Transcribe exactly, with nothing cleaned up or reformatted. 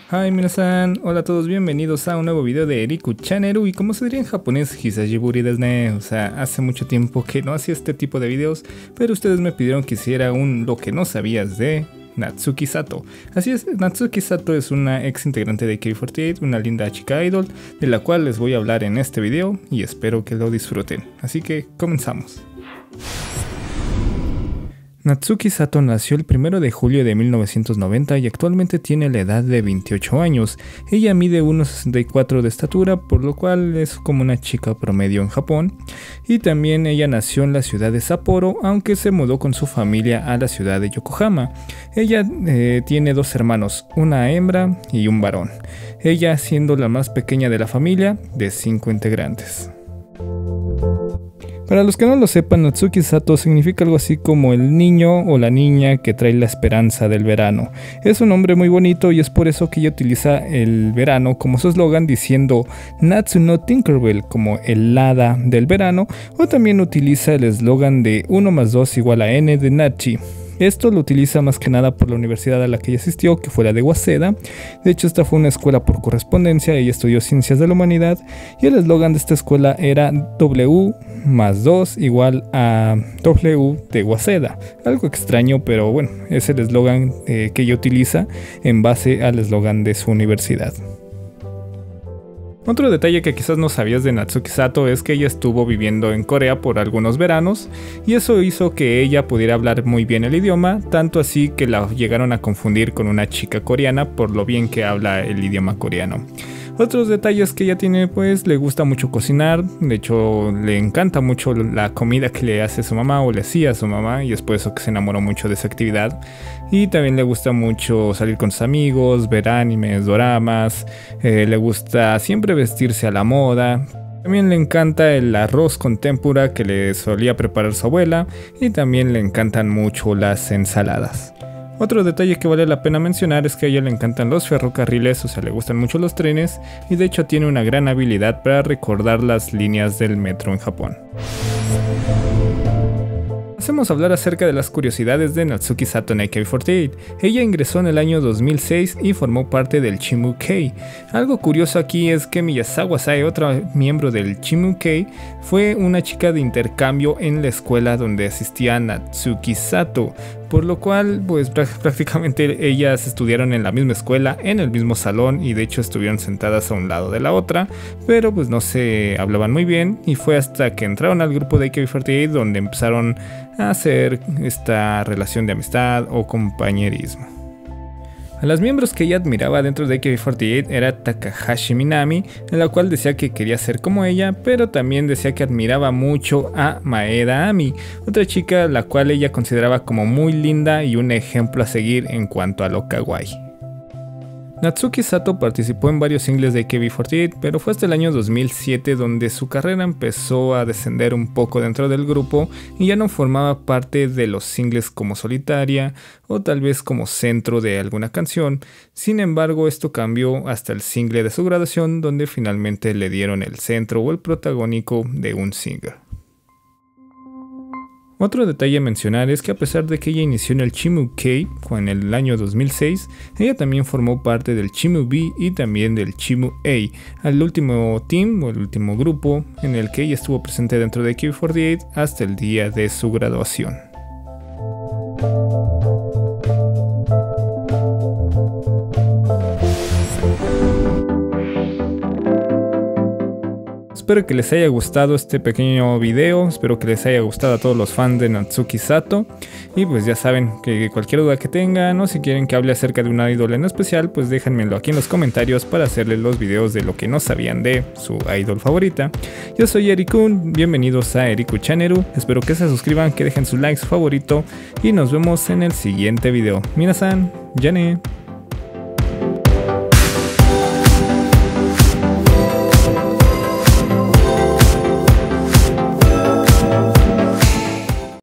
Hi minasan, hola a todos, bienvenidos a un nuevo video de Eriku Chaneru. Y como se diría en japonés, Hisajiburi desu ne. O sea, hace mucho tiempo que no hacía este tipo de videos, pero ustedes me pidieron que hiciera un lo que no sabías de Natsuki Sato. Así es, Natsuki Sato es una ex integrante de A K B cuarenta y ocho, una linda chica idol, de la cual les voy a hablar en este video y espero que lo disfruten. Así que comenzamos. Natsuki Sato nació el primero de julio de mil novecientos noventa y actualmente tiene la edad de veintiocho años. Ella mide uno sesenta y cuatro de estatura, por lo cual es como una chica promedio en Japón. Y también ella nació en la ciudad de Sapporo, aunque se mudó con su familia a la ciudad de Yokohama. Ella eh, tiene dos hermanos, una hembra y un varón. Ella siendo la más pequeña de la familia, de cinco integrantes. Para los que no lo sepan, Natsuki Sato significa algo así como el niño o la niña que trae la esperanza del verano. Es un nombre muy bonito y es por eso que ella utiliza el verano como su eslogan diciendo Natsu no Tinkerbell, como el hada del verano, o también utiliza el eslogan de uno más dos igual a n de Nachi. Esto lo utiliza más que nada por la universidad a la que ella asistió, que fue la de Waseda. De hecho, esta fue una escuela por correspondencia, ella estudió Ciencias de la Humanidad y el eslogan de esta escuela era W más dos igual a W de Waseda. Algo extraño, pero bueno, es el eslogan eh, que ella utiliza en base al eslogan de su universidad. Otro detalle que quizás no sabías de Natsuki Sato es que ella estuvo viviendo en Corea por algunos veranos y eso hizo que ella pudiera hablar muy bien el idioma, tanto así que la llegaron a confundir con una chica coreana por lo bien que habla el idioma coreano. Otros detalles que ella tiene, pues le gusta mucho cocinar, de hecho le encanta mucho la comida que le hace su mamá o le hacía a su mamá y es por eso que se enamoró mucho de esa actividad. Y también le gusta mucho salir con sus amigos, ver animes, doramas, eh, le gusta siempre vestirse a la moda. También le encanta el arroz con tempura que le solía preparar su abuela y también le encantan mucho las ensaladas. Otro detalle que vale la pena mencionar es que a ella le encantan los ferrocarriles, o sea, le gustan mucho los trenes y de hecho tiene una gran habilidad para recordar las líneas del metro en Japón. Pasemos a hablar acerca de las curiosidades de Natsuki Sato en A K B cuarenta y ocho. Ella ingresó en el año dos mil seis y formó parte del Chimu-kei. Algo curioso aquí es que Miyazawa Sae, otra miembro del Chimu-kei, fue una chica de intercambio en la escuela donde asistía Natsuki Sato, por lo cual pues prácticamente ellas estudiaron en la misma escuela, en el mismo salón y de hecho estuvieron sentadas a un lado de la otra, pero pues no se hablaban muy bien y fue hasta que entraron al grupo de A K B cuarenta y ocho donde empezaron a hacer esta relación de amistad o compañerismo. A las miembros que ella admiraba dentro de A K B cuarenta y ocho era Takahashi Minami, en la cual decía que quería ser como ella, pero también decía que admiraba mucho a Maeda Ami, otra chica la cual ella consideraba como muy linda y un ejemplo a seguir en cuanto a lo kawaii. Natsuki Sato participó en varios singles de A K B cuarenta y ocho, pero fue hasta el año dos mil siete donde su carrera empezó a descender un poco dentro del grupo y ya no formaba parte de los singles como solitaria o tal vez como centro de alguna canción. Sin embargo, esto cambió hasta el single de su graduación donde finalmente le dieron el centro o el protagónico de un single. Otro detalle a mencionar es que a pesar de que ella inició en el Chimu-kei en el año dos mil seis, ella también formó parte del Chimu-B y también del Chimu-A, el último team o el último grupo en el que ella estuvo presente dentro de A K B cuarenta y ocho hasta el día de su graduación. Espero que les haya gustado este pequeño video, espero que les haya gustado a todos los fans de Natsuki Sato. Y pues ya saben que cualquier duda que tengan o si quieren que hable acerca de una idol en especial, pues déjenmelo aquí en los comentarios para hacerles los videos de lo que no sabían de su idol favorita. Yo soy Eriku, bienvenidos a Eriku Chaneru, espero que se suscriban, que dejen su like, su favorito y nos vemos en el siguiente video. Minasan, Yane.